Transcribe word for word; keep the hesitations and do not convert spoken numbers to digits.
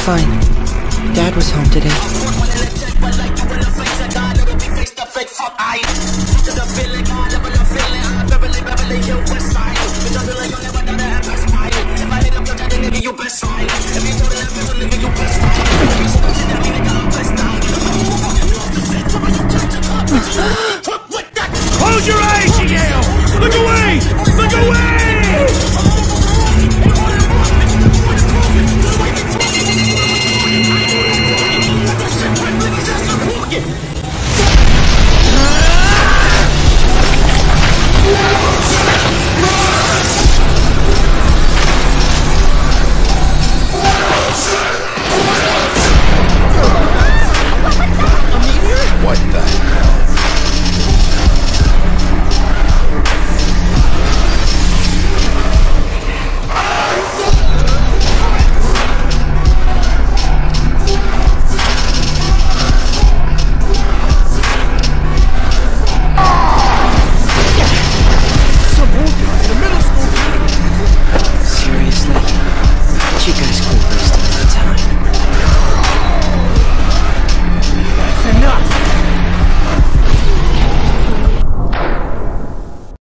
fine. Dad was home today. Close your eyes, you yell! Look away! Look away! What the hell? Seriously? What you guys cool,